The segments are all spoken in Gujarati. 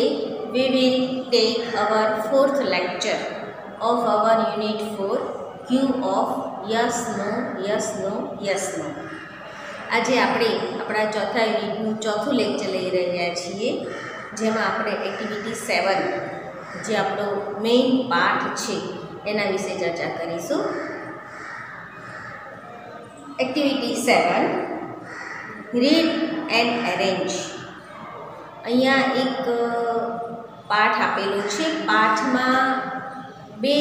we will take our fourth lecture of our unit 4 Q of yes no yes no yes no. આજે આપણે આપણા ચોથા યુનિટનું ચોથું લેક્ચર લઈ રહ્યા છીએ, જેમાં આપણે એક્ટિવિટી 7 જે આપણો મેઇન પાઠ છે એના વિશે ચર્ચા કરીશું. Activity 7 read and arrange. અહીંયા એક પાઠ આપેલો છે. પાઠમાં બે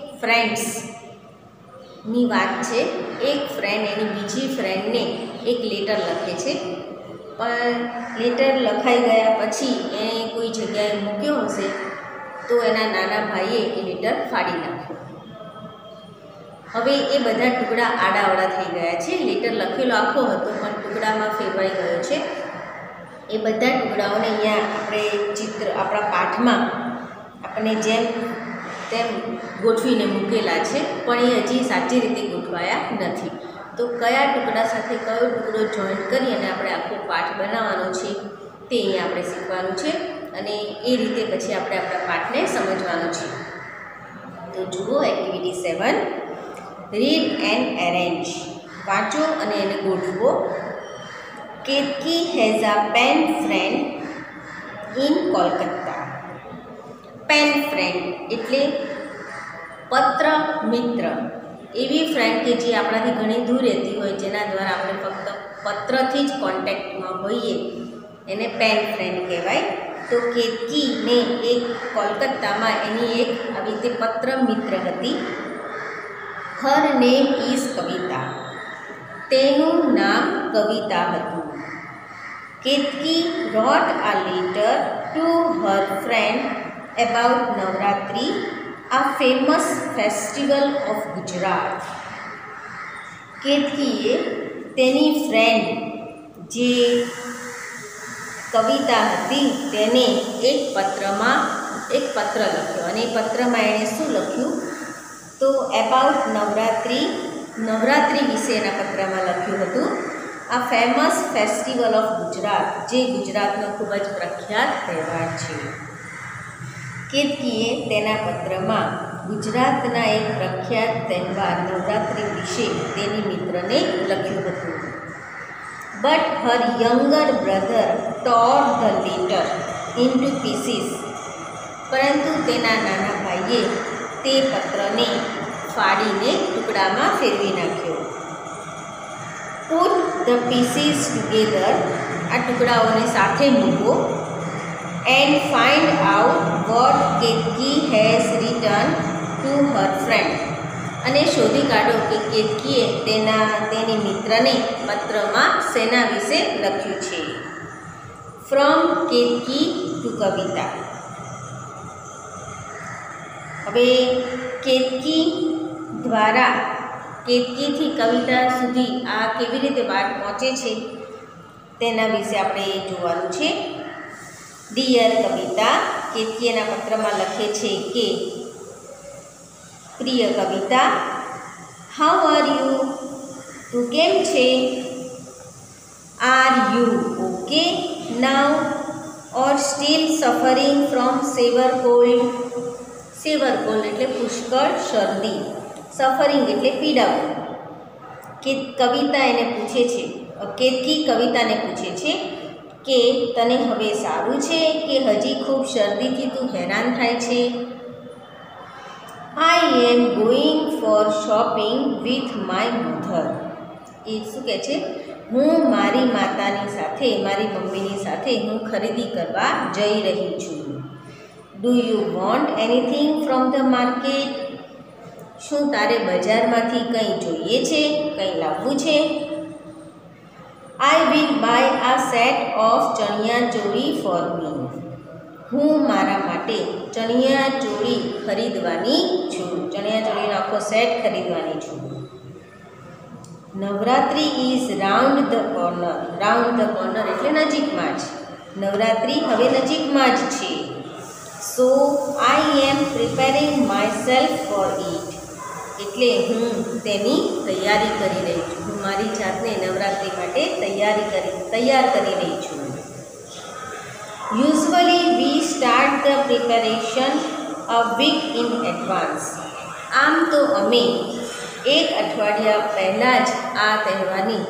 ફ્રેન્ડ્સની વાત છે. એક ફ્રેન્ડ એની બીજી ફ્રેન્ડને એક લેટર લખે છે, પણ લેટર લખાઈ ગયા પછી એણે કોઈ જગ્યાએ મૂક્યો હશે તો એના નાના ભાઈએ એ લેટર ફાડી નાખ્યો. હવે એ બધા ટુકડા આડાઅવળા થઈ ગયા છે. લેટર લખેલો આખો હતો પણ ટુકડામાં ફેરવાઈ ગયો છે. એ બધા ટુકડાઓને અહીંયા આપણે આપણા પાઠમાં આપણે જેમ તેમ ગોઠવીને મૂકેલા છે, પણ એ હજી સાચી રીતે ગોઠવાયા નથી. તો કયા ટુકડા સાથે કયો ટુકડો જોઈન્ટ કરી અને આપણે આખો પાઠ બનાવવાનો છે તે અહીંયા આપણે શીખવાનું છે, અને એ રીતે પછી આપણે આપણા પાઠને સમજવાનો છે. તો જુઓ એક્ટિવિટી 7 રીડ એન્ડ અરેન્જ. વાંચો અને એને ગોઠવો. Ketki has a pen friend in Kolkata. Pen friend એટલે પત્ર મિત્ર. એવી ફ્રેન્ડ કે જે આપણાથી ઘણી દૂર રહેતી હોય, જેના દ્વારા આપણે ફક્ત પત્રથી જ કોન્ટેક્ટમાં હોઈએ, એને પેન ફ્રેન્ડ કહેવાય. તો કેતકીને એક કોલકાતામાં એની એક આવી રીતે પત્ર મિત્ર હતી. Her name is Kavita. તેનું નામ કવિતા હતું. Ketki wrote a letter to her friend about Navratri, a famous festival of Gujarat. કેતકીએ તેની ફ્રેન્ડ જે કવિતા હતી તેને એક પત્ર લખ્યો, અને એ પત્રમાં એણે શું લખ્યું તો એબાઉટ નવરાત્રિ વિશે એના પત્રમાં લખ્યું હતું. આ ફેમસ ફેસ્ટિવલ ઓફ ગુજરાત, જે ગુજરાતનો ખૂબ જ પ્રખ્યાત તહેવાર છે. કેતકીએ તેના પત્રમાં ગુજરાતના એક પ્રખ્યાત તહેવાર નવરાત્રિ વિશે તેની મિત્રને લખ્યું હતું. But her younger brother tore the letter into pieces. પરંતુ તેના નાના ભાઈએ તે પત્રને ફાડીને ટુકડામાં ફેરવી નાખ્યો. Put the pieces together. આ ટુકડાઓને સાથે મૂકો. And find out what Ketki has written to her friend. અને શોધી કાઢો કે કેતકીએ તેની મિત્રને પત્રમાં શેના વિશે લખ્યું છે. From Ketki to Kavita. હવે કેતકીથી કવિતા સુધી આ કેવી રીતે વાત પહોંચે છે તેના વિશે આપણે જોવાનું છે. ડિયર કવિતા. કેતકી એના પત્રમાં લખે છે કે પ્રિય કવિતા, હાઉ આર યુ? તું કેમ છે? Are you okay now or still suffering from severe cold? Severe cold એટલે પુષ્કળ શરદી, સફરિંગ એટલે પીડાવું. કેતકી કવિતાને પૂછે છે કે તને હવે સારું છે કે હજી ખૂબ શરદીથી તું હેરાન થાય છે? I am going for shopping with my mother. એ શું કહે છે? હું મારી મમ્મીની સાથે હું ખરીદી કરવા જઈ રહી છું. Do you want anything from the market? શું તારે બજારમાંથી કંઈ જોઈએ છે, કંઈ લાવવું છે? I will buy a set of chaniya choli for me. હું મારા માટે ચણિયાચોળી ખરીદવાની છું. ચણિયાચોળીનો આખો સેટ ખરીદવાની છું. Navratri is round the corner. Round the corner એટલે નજીકમાં જ. નવરાત્રિ હવે નજીકમાં જ છે. So I am preparing myself for it. એટલે હું તેની તૈયારી કરી રહી છું. હું મારી જાતને નવરાત્રિ માટે તૈયાર કરી રહી છું. Usually we start the preparation a week in advance. આમ તો અમે એક અઠવાડિયા પહેલાં જ આ તહેવારની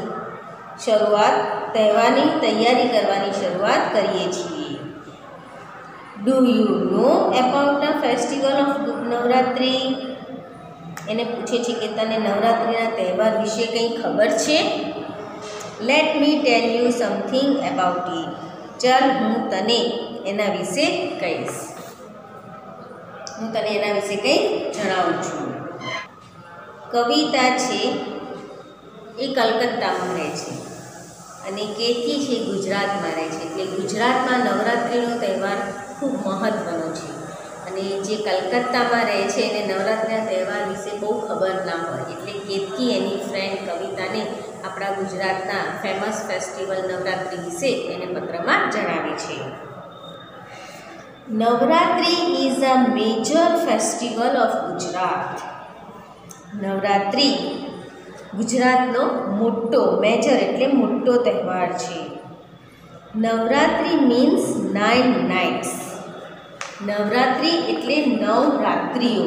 તૈયારી કરવાની શરૂઆત કરીએ છીએ. Do you know about the festival of Navratri? એને પૂછે છે કે તને નવરાત્રિના તહેવાર વિશે કંઈ ખબર છે? Let me tell you something about it. ચાલ હું તને એના વિશે કહીશ. હું તને એના વિશે કંઈ જણાવું છું. કવિતા છે એ કલકત્તામાં રહે છે અને કેતી છે ગુજરાતમાં રહે છે. એટલે ગુજરાતમાં નવરાત્રિનો તહેવાર ખૂબ મહત્ત્વનો છે અને જે કલકત્તામાં રહે છે એને નવરાત્રિના તહેવાર વિશે બહુ ખબર ના હોય. એટલે કેતકી એની ફ્રેન્ડ કવિતાને આપણા ગુજરાતના ફેમસ ફેસ્ટિવલ નવરાત્રિ વિશે એને પત્રમાં જણાવે છે. Navratri is a major festival of Gujarat. Navratri ગુજરાતનો મેજર એટલે મોટો તહેવાર છે. Navratri means 9 nights. નવરાત્રિ એટલે 9 રાત્રિઓ.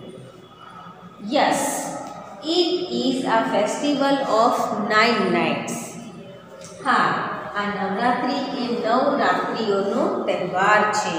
Yes, it is a festival of 9 nights. હા, આ નવરાત્રિ એ 9 રાત્રિઓનો તહેવાર છે.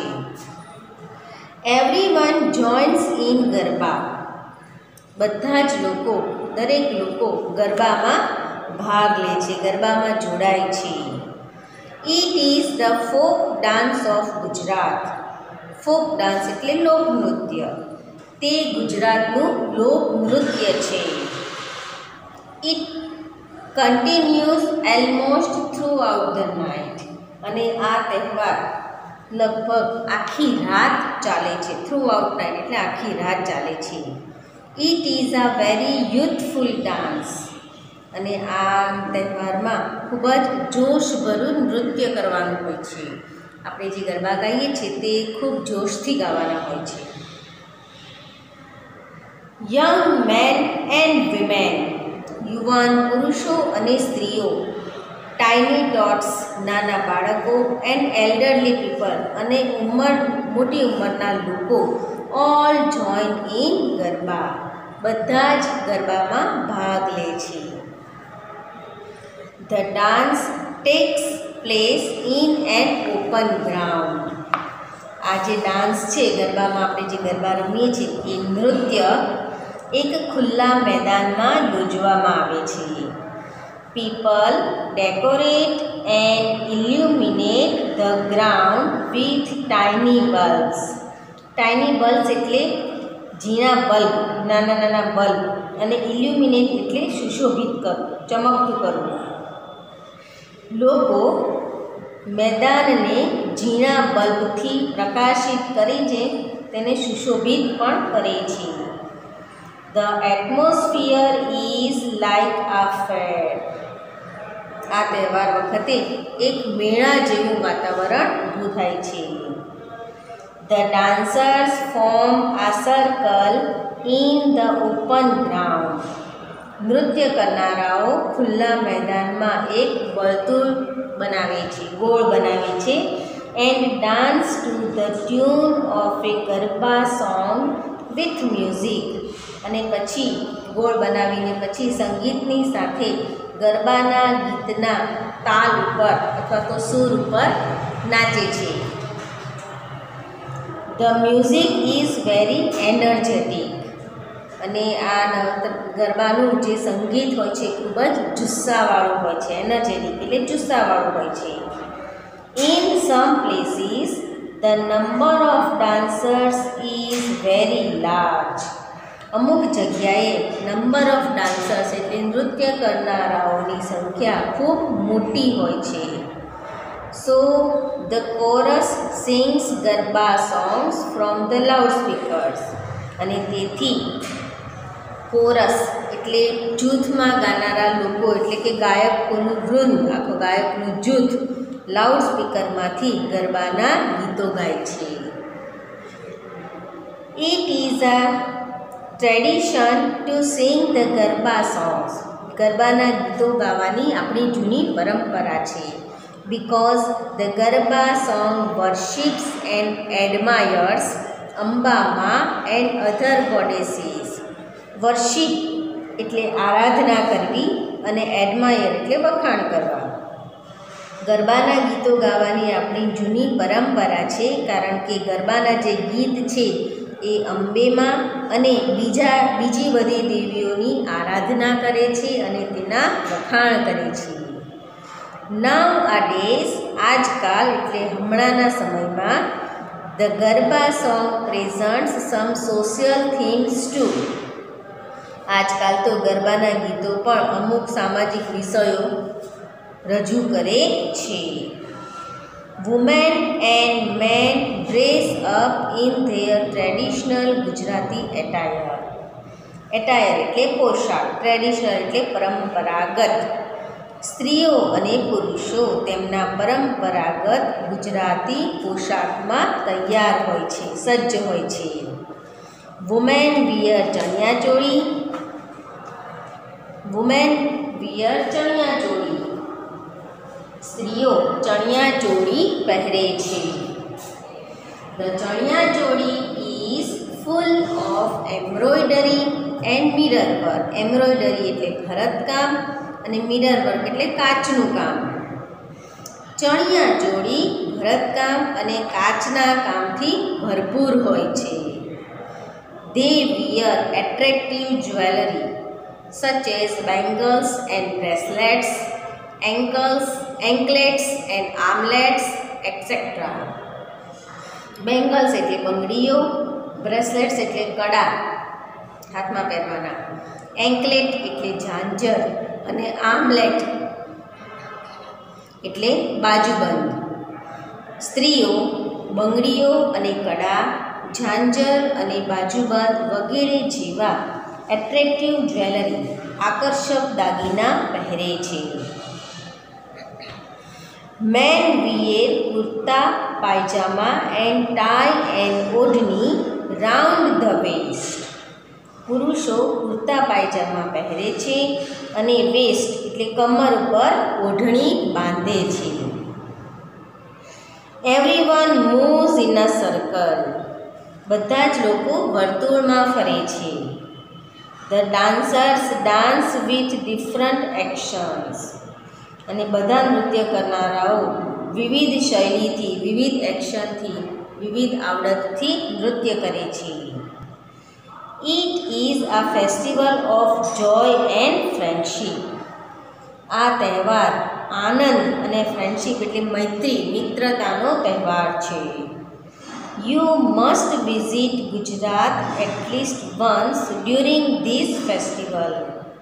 Everyone joins in garba. બધા જ લોકો, દરેક લોકો ગરબામાં ભાગ લે છે, ગરબામાં જોડાય છે. It is the folk dance of Gujarat. Folk dance એટલે લોકનૃત્ય. તે ગુજરાતનું લોકનૃત્ય છે. It continues almost throughout the night. અને આ તહેવાર લગભગ આખી રાત ચાલે છે. થ્રુ આઉટ નાઇટ એટલે આખી રાત ચાલે છે. It is a very youthful dance. અને આ તહેવારમાં ખૂબ જ જોશભર્યું નૃત્ય કરવાનું હોય છે. આપણે જે ગરબા ગાઈએ છીએ તે ખૂબ જોશથી ગાવાના હોય છે. Young men and women. યુવાન પુરુષો અને સ્ત્રીઓ. ટાઇની ટોટ્સ નાના બાળકો. એન્ડ એલ્ડરલી પીપલ અને મોટી ઉંમરના લોકો. All join in garba. બધા જ ગરબામાં ભાગ લે છે. The dance takes place in an open ground. આ જે ડાન્સ છે ગરબામાં, આપણે જે ગરબા રમીએ છીએ એ નૃત્ય એક ખુલ્લા મેદાનમાં યોજવામાં આવે છે. People decorate and illuminate the ground with tiny bulbs. Tiny bulbs એટલે ઝીણા બલ્બ, નાના નાના બલ્બ. અને ઇલ્યુમિનેટ એટલે સુશોભિત કરવું, ચમકતું કરવું. લોકો મેદાનને ઝીણા બલ્બથી પ્રકાશિત કરીને તેને સુશોભિત પણ કરે છે. The atmosphere is like a fair. આ તહેવાર વખતે એક મેળા જેવું વાતાવરણ ઊભું થાય છે. The dancers form a circle in the open ground. નૃત્ય કરનારાઓ ખુલ્લા મેદાનમાં એક વર્તુળ બનાવે છે, ગોળ બનાવે છે. And dance to the tune of a garba song with music. અને પછી ગોળ બનાવીને પછી સંગીતની સાથે ગરબાના ગીતના તાલ ઉપર અથવા તો સૂર ઉપર નાચે છે. The music is very energetic. અને આ ગરબાનું જે સંગીત હોય છે ખૂબ જ જુસ્સાવાળું હોય છે. એનર્જેટિક એટલે જુસ્સાવાળું હોય છે. In some places the number of dancers is very large. અમુક જગ્યાએ નંબર ઓફ ડાન્સર્સ એટલે નૃત્ય કરનારાઓની સંખ્યા ખૂબ મોટી હોય છે. So the chorus sings garba songs from the loudspeakers. અને તેથી કોરસ એટલે જૂથમાં ગાનારા લોકો, એટલે કે ગાયકોનું વૃંદ, આખો ગાયકનું જૂથ લાઉડ સ્પીકરમાંથી ગરબાના ગીતો ગાય છે. It is a tradition to sing the garba songs. ગરબાના ગીતો ગાવાની આપણી જૂની પરંપરા છે. because the Garba song worships and admires Amba Ma and other goddesses. Worship એટલે આરાધના કરવી અને એડમાયર એટલે વખાણ કરવા. ગરબાના ગીતો ગાવાની આપણી જૂની પરંપરા છે, કારણ કે ગરબાના જે ગીત છે એ અંબેમાં અને બીજી બધી દેવીઓની આરાધના કરે છે અને તેના વખાણ કરે છે. નાવ આ ડેઝ આજકાલ એટલે હમણાંના સમયમાં the garba song presents some social themes too. આજકાલ તો ગરબાના ગીતો પણ અમુક સામાજિક વિષયો રજૂ કરે છે. Women and men dress up in their traditional Gujarati attire. Attire એટલે પોશાક, ટ્રેડિશનલ એટલે પરંપરાગત. સ્ત્રીઓ અને પુરુષો તેમના પરંપરાગત ગુજરાતી પોશાકમાં તૈયાર હોય છે, સજ્જ હોય છે. Women wear chaniya choli. Women wear chaniya choli. સ્ત્રીઓ ચણિયાચોળી પહેરે છે. The chaniya choli is full of embroidery and mirror work. Embroidery એટલે ભરતકામ અને મિરર વર્ક એટલે કાચનું કામ. ચણિયાચોળી ભરતકામ અને કાચના કામથી ભરપૂર હોય છે. They wear attractive jewelry such as bangles and bracelets, anklets and armlets, etc. Bangles એટલે બંગડીઓ, બ્રેસલેટ્સ એટલે કડા હાથમાં પહેરવાના, એન્કલેટ એટલે ઝાંઝર અને આર્મલેટ એટલે બાજુબંધ. સ્ત્રીઓ બંગડીઓ અને કડા, ઝાંઝર અને બાજુબંધ વગેરે જેવા એટ્રેક્ટિવ જ્વેલરી આકર્ષક દાગીના પહેરે છે. Men wear kurta pyjama and tie and odhani round the waist. પુરુષો કુર્તા પાયજામા પહેરે છે અને વેસ્ટ એટલે કમર ઉપર ઓઢણી બાંધે છે. Everyone moves in a circle. બધા જ લોકો વર્તુળમાં ફરે છે. The dancers dance with different actions. અને બધા નૃત્ય કરનારાઓ વિવિધ શૈલીથી, વિવિધ એક્શનથી, વિવિધ આવડતથી નૃત્ય કરે છે. It is a festival of joy and friendship. આ તહેવાર આનંદ અને ફ્રેન્ડશીપ એટલે મૈત્રી, મિત્રતાનો તહેવાર છે. You must visit Gujarat at least once during this festival.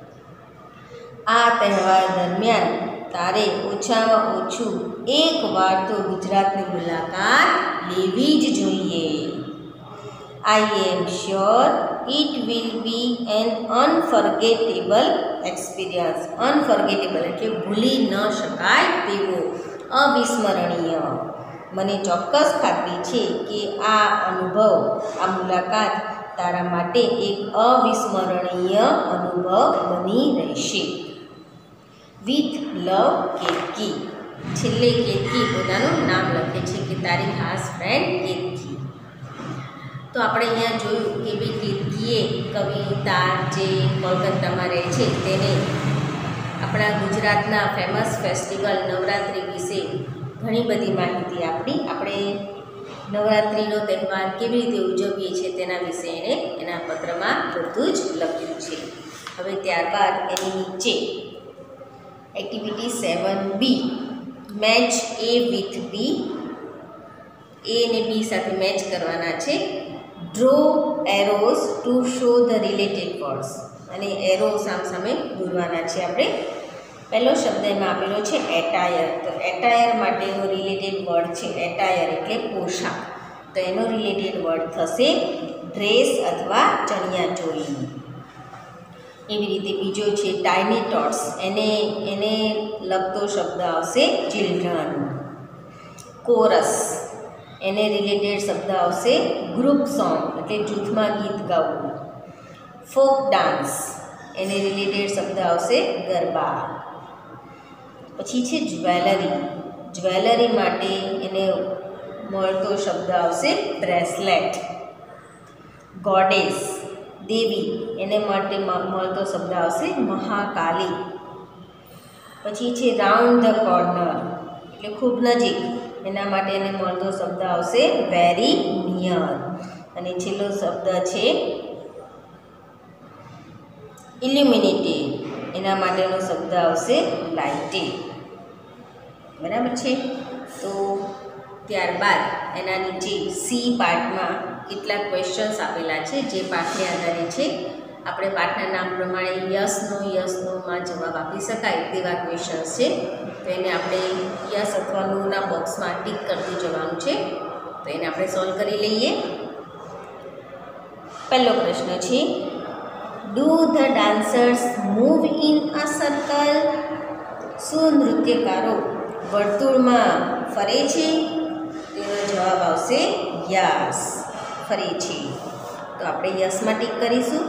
આ તહેવાર દરમિયાન તારે ઓછામાં ઓછું એક વાર તો ગુજરાતની મુલાકાત લેવી જ જોઈએ. I am sure it will be an unforgettable experience. Unforgettable એટલે ભૂલી ન શકાય તેવો, અવિસ્મરણીય. મને ચોક્કસ ખાતરી છે કે આ અનુભવ, આ મુલાકાત તારા માટે એક અવિસ્મરણીય અનુભવ બની રહેશે. With love Ketki. છેલ્લે કેતકી પોતાનું નામ લખે છે કે તારી ખાસ ફ્રેન્ડ કેતકી. તો આપણે અહીંયા જોયું કે ભાઈ કેતકીએ કવિતા જે કોલકાતામાં રહે છે તેને આપણા ગુજરાતના ફેમસ ફેસ્ટિવલ નવરાત્રિ વિશે ઘણી બધી માહિતી આપી. આપણે નવરાત્રિનો તહેવાર કેવી રીતે ઉજવીએ છીએ તેના વિશે એણે એના પત્રમાં બધું જ લખ્યું છે. હવે ત્યારબાદ એની નીચે activity 7B match A with B. A ને B સાથે મેચ કરવાના છે. Draw arrows to show the related words. અને એરો સામસામે દોરવાના છે આપણે. પહેલો શબ્દ એમાં આપેલો છે એટાયર. તો એટાયર માટેનો રિલેટેડ વર્ડ છે એટાયર એટલે પોશાક. તો એનો રિલેટેડ વર્ડ થશે ડ્રેસ અથવા ચણિયાચોળી. એવી રીતે બીજો છે ટાઇની ટોટ્સ. એને લગતો શબ્દ આવશે ચિલ્ડ્રન. કોરસ એને રિલેટેડ શબ્દ આવશે ગ્રુપ સોંગ એટલે જૂથમાં ગીત ગાવું. ફોક ડાન્સ એને રિલેટેડ શબ્દ આવશે ગરબા. પછી છે જ્વેલરી. જ્વેલરી માટે એને મળતો શબ્દ આવશે બ્રેસલેટ. ગોડેસ દેવી, એને માટે મળતો શબ્દ આવશે મહાકાલી. પછી છે રાઉન્ડ ધ કોર્નર એટલે ખૂબ નજીક, એના માટે એને મળતો શબ્દ આવશે વેરી નિયર. અને છેલ્લો શબ્દ છે ઇલ્યુમિનેટેડ, એના માટેનો શબ્દ આવશે લાઇટેડ. બરાબર છે. તો ત્યારબાદ એના નીચે સી પાર્ટમાં કેટલાક ક્વેશ્ચન્સ આપેલા છે, જે પાઠને આધારે છે. આપણે પાઠના નામ પ્રમાણે યસ નોમાં જવાબ આપી શકાય તેવા ક્વેશ્ચન્સ છે. તો એને આપણે યસ અથવા નોના બોક્સમાં ટીક કરતું જવાનું છે. તો એને આપણે સોલ્વ કરી લઈએ. પહેલો પ્રશ્ન છે, do the dancers move in a circle? શું નૃત્યકારો વર્તુળમાં ફરે છે? તેનો જવાબ આવશે યસ, ફરે છે. તો આપણે યસમાં ટીક કરીશું.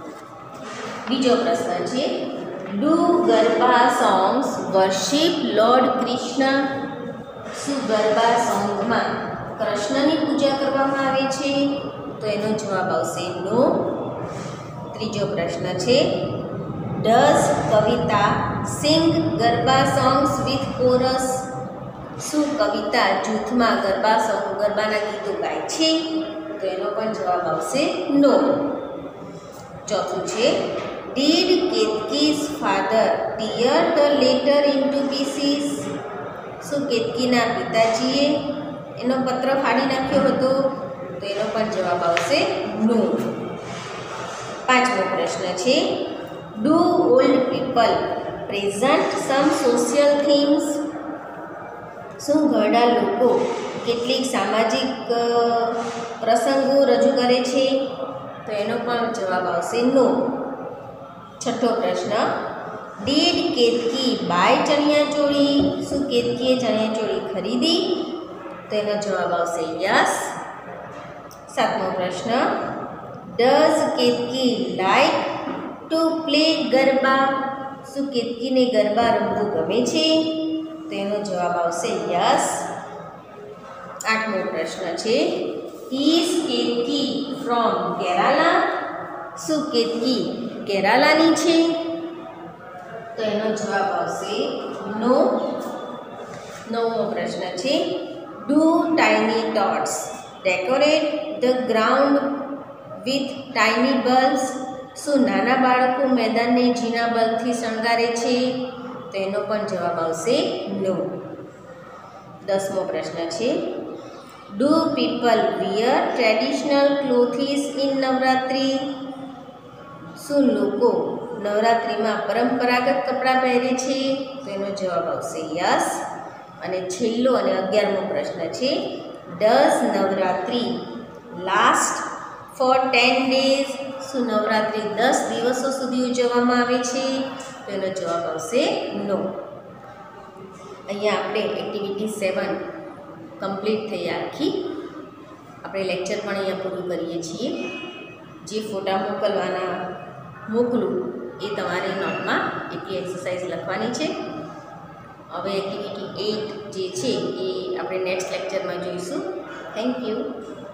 બીજો પ્રશ્ન છે, do garba songs worship lord Krishna? શું ગરબા સોંગમાં કૃષ્ણની પૂજા કરવામાં આવે છે? તો એનો જવાબ આવશે નો. ત્રીજો પ્રશ્ન છે, does Kavita sing garba songs with chorus? શું કવિતા જૂથમાં ગરબાના ગીતો ગાય છે? તો એનો પણ જવાબ આવશે નો. ચોથું છે, did Ketki's father tear the letter into pieces? શું કેતકીના પિતાજીએ એનો પત્ર ફાડી નાખ્યો હતો? તો એનો પણ જવાબ આવશે નો. પાંચમો પ્રશ્ન છે, do old people present some social themes? શું ઘરડા લોકો કેટલીક સામાજિક પ્રસંગો રજૂ કરે છે? તો એનો પણ જવાબ આવશે નો. છઠ્ઠો પ્રશ્ન, ડીડ કેતકી બાય ચણિયાચોળી? શું કેતકીએ ચણિયાચોળી ખરીદી? તો એનો જવાબ આવશે યસ. સાતમો પ્રશ્ન, does Ketki like to play garba? શું કેતકીને ગરબા રમવું ગમે છે? તો એનો જવાબ આવશે યસ. આઠમો પ્રશ્ન છે, ઇઝ કેતકી ફ્રોમ કેરાલા? શું કેતકી કેરાલાની છે? તો એનો જવાબ આવશે નો. નવમો પ્રશ્ન છે, do tiny tots decorate the ground with tiny bulbs? શું નાના બાળકો મેદાનને ઝીણા બલ્બથી શણગારે છે? તો એનો પણ જવાબ આવશે નો. 10મો પ્રશ્ન છે, do people wear traditional clothes in Navratri? શું લોકો નવરાત્રિમાં પરંપરાગત કપડાં પહેરે છે? તો એનો જવાબ આવશે યસ. અને છેલ્લો અને 11મો પ્રશ્ન છે, does Navratri last for 10 days? શું નવરાત્રિ 10 દિવસો સુધી ઉજવવામાં આવે છે? તો એનો જવાબ આવશે નો. અહીંયા આપણે એક્ટિવિટી 7 કમ્પ્લીટ થઈ આખી. આપણે લેક્ચર પણ અહીંયા પૂરું કરીએ છીએ. જે ફોટા મોકલું એ તમારે નોટમાં એટલી એક્સરસાઇઝ લખવાની છે. હવે એક્ટિવિટી 8 જે છે એ આપણે નેક્સ્ટ લેક્ચરમાં જોઈશું. Thank you.